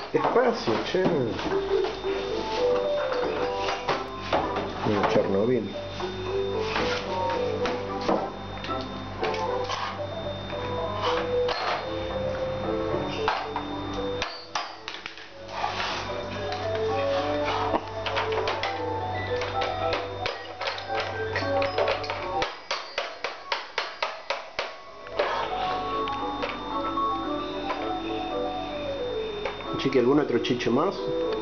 Espacio, che. Mira, Chernobyl. Chique, ¿algún otro chiche más?